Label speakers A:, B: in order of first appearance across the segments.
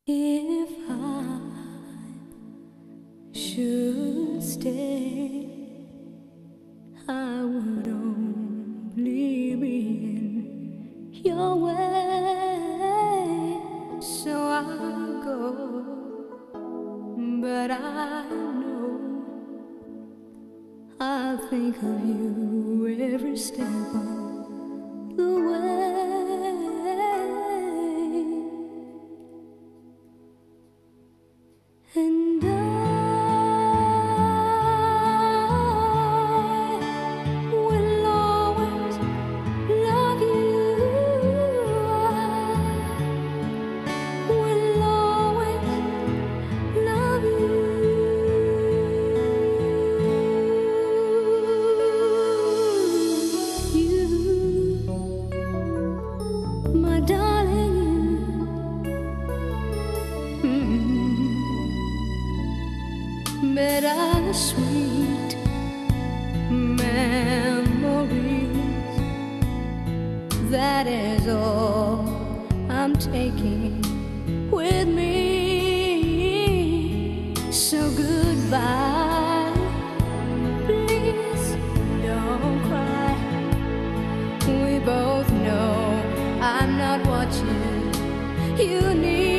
A: If I should stay, I would only be in your way. So I'll go, but I know I'll think of you every step of the way. And I will always love you. I will always love you. You, my darling, bittersweet memories. That is all I'm taking with me. So goodbye, please don't cry. We both know I'm not what you need.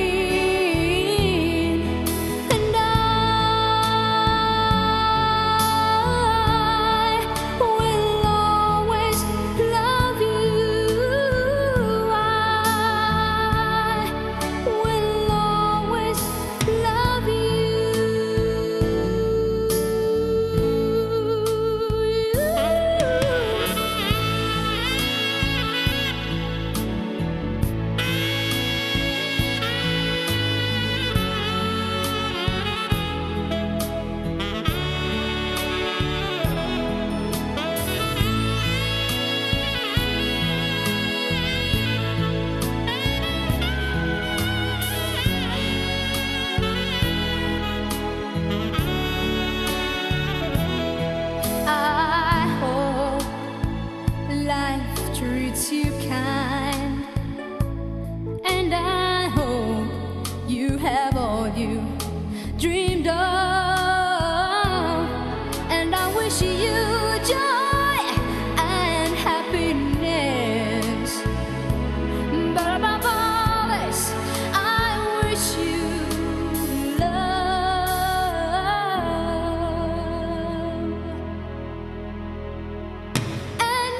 A: Life treats you kind, and I hope you have all you dreamed of, and I wish you joy and happiness. But above all this, I wish you love. And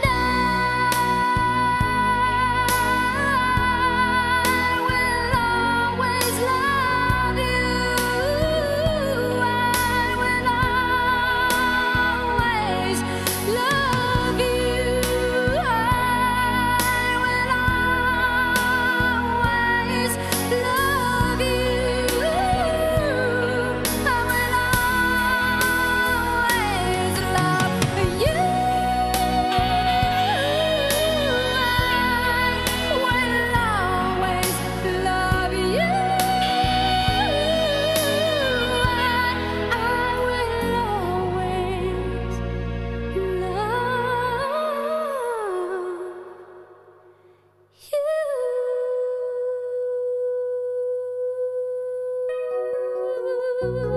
A: you.